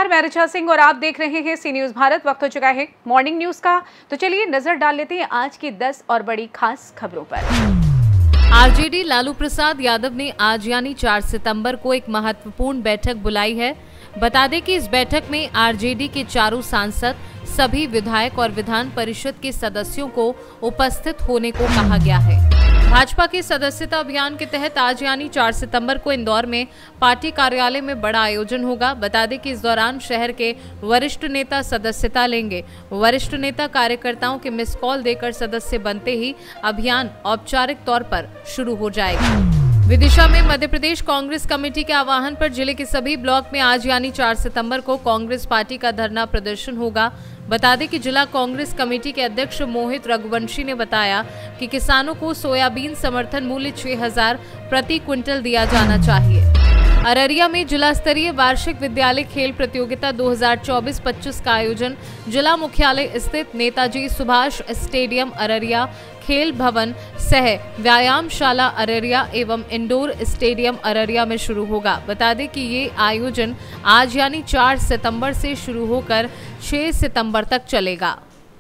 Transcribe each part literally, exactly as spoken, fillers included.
नमस्कार, मैं ऋचा सिंह और आप देख रहे हैं सी न्यूज भारत। वक्त हो चुका है मॉर्निंग न्यूज का, तो चलिए नजर डाल लेते हैं आज की दस और बड़ी खास खबरों पर। आरजेडी लालू प्रसाद यादव ने आज यानी चार सितंबर को एक महत्वपूर्ण बैठक बुलाई है। बता दें कि इस बैठक में आरजेडी के चारों सांसद, सभी विधायक और विधान परिषद के सदस्यों को उपस्थित होने को कहा गया है। भाजपा के सदस्यता अभियान के तहत आज यानी चार सितंबर को इंदौर में पार्टी कार्यालय में बड़ा आयोजन होगा। बता दें कि इस दौरान शहर के वरिष्ठ नेता सदस्यता लेंगे। वरिष्ठ नेता कार्यकर्ताओं के मिस कॉल देकर सदस्य बनते ही अभियान औपचारिक तौर पर शुरू हो जाएगा। विदिशा में मध्य प्रदेश कांग्रेस कमेटी के आह्वान पर जिले के सभी ब्लॉक में आज यानी चार सितंबर को कांग्रेस पार्टी का धरना प्रदर्शन होगा। बता दें कि जिला कांग्रेस कमेटी के अध्यक्ष मोहित रघुवंशी ने बताया कि किसानों को सोयाबीन समर्थन मूल्य छह हजार प्रति क्विंटल दिया जाना चाहिए। अररिया में जिला स्तरीय वार्षिक विद्यालय खेल प्रतियोगिता दो हज़ार चौबीस पच्चीस का आयोजन जिला मुख्यालय स्थित नेताजी सुभाष स्टेडियम अररिया, खेल भवन सह व्यायामशाला अररिया एवं इंडोर स्टेडियम अररिया में शुरू होगा। बता दें कि ये आयोजन आज यानी चार सितंबर से शुरू होकर छह सितंबर तक चलेगा।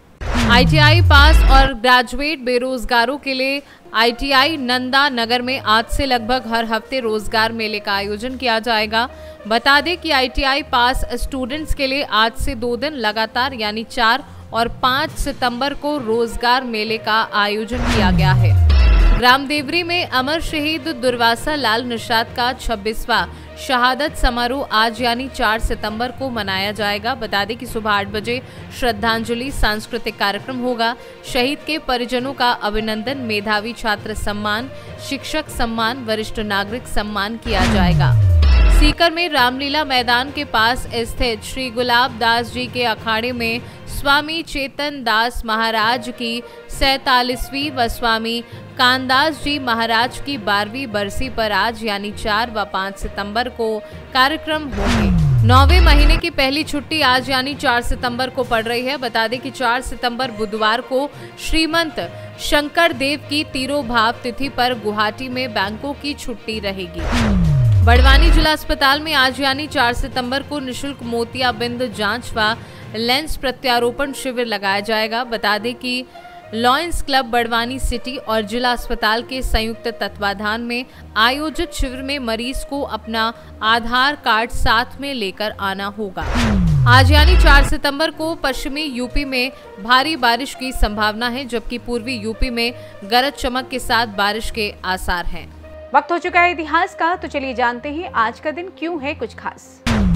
आईटीआई पास और ग्रेजुएट बेरोजगारों के लिए आईटीआई नंदा नगर में आज से लगभग हर हफ्ते रोजगार मेले का आयोजन किया जाएगा। बता दें कि आईटीआई पास स्टूडेंट्स के लिए आज से दो दिन लगातार यानी चार और पाँच सितंबर को रोजगार मेले का आयोजन किया गया है। ग्राम देवरी में अमर शहीद दुर्वासा लाल निषाद का छब्बीसवां शहादत समारोह आज यानी चार सितंबर को मनाया जाएगा। बता दें कि सुबह आठ बजे श्रद्धांजलि सांस्कृतिक कार्यक्रम होगा। शहीद के परिजनों का अभिनंदन, मेधावी छात्र सम्मान, शिक्षक सम्मान, वरिष्ठ नागरिक सम्मान किया जाएगा। सीकर में रामलीला मैदान के पास स्थित श्री गुलाब दास जी के अखाड़े में स्वामी चेतन दास महाराज की सैतालीसवीं व स्वामी कानदास जी महाराज की बारहवीं बरसी पर आज यानी चार व पाँच सितंबर को कार्यक्रम होंगे। नौवें महीने की पहली छुट्टी आज यानी चार सितंबर को पड़ रही है। बता दें कि चार सितंबर बुधवार को श्रीमंत शंकर देव की तिरोभाव तिथि पर गुवाहाटी में बैंकों की छुट्टी रहेगी। बड़वानी जिला अस्पताल में आज यानी चार सितंबर को निशुल्क मोतियाबिंद जांच व लेंस प्रत्यारोपण शिविर लगाया जाएगा। बता दें कि लॉयंस क्लब बड़वानी सिटी और जिला अस्पताल के संयुक्त तत्वाधान में आयोजित शिविर में मरीज को अपना आधार कार्ड साथ में लेकर आना होगा। आज यानी चार सितंबर को पश्चिमी यूपी में भारी बारिश की संभावना है, जबकि पूर्वी यूपी में गरज चमक के साथ बारिश के आसार हैं। वक्त हो चुका है इतिहास का, तो चलिए जानते हैं आज का दिन क्यों है कुछ खास।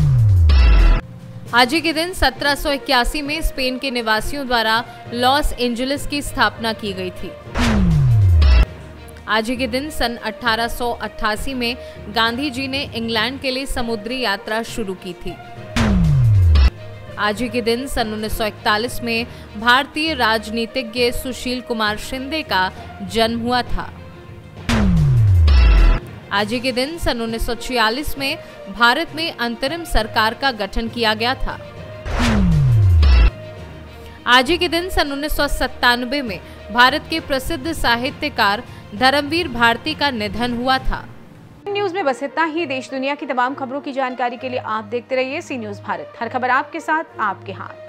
आज ही के दिन सत्रह सौ इक्यासी में स्पेन के निवासियों द्वारा लॉस एंजलिस की स्थापना की गई थी। आज ही के दिन सन अठारह सौ अट्ठासी में गांधी जी ने इंग्लैंड के लिए समुद्री यात्रा शुरू की थी। आज ही के दिन सन उन्नीस सौ इकतालीस में भारतीय राजनीतिज्ञ सुशील कुमार शिंदे का जन्म हुआ था। आज ही के दिन सन उन्नीस सौ छियालीस में भारत में अंतरिम सरकार का गठन किया गया था। आज ही के दिन सन उन्नीस सौ सत्तानवे में भारत के प्रसिद्ध साहित्यकार धर्मवीर भारती का निधन हुआ था। न्यूज में बस इतना ही। देश दुनिया की तमाम खबरों की जानकारी के लिए आप देखते रहिए सी न्यूज भारत। हर खबर आपके साथ, आपके हाथ।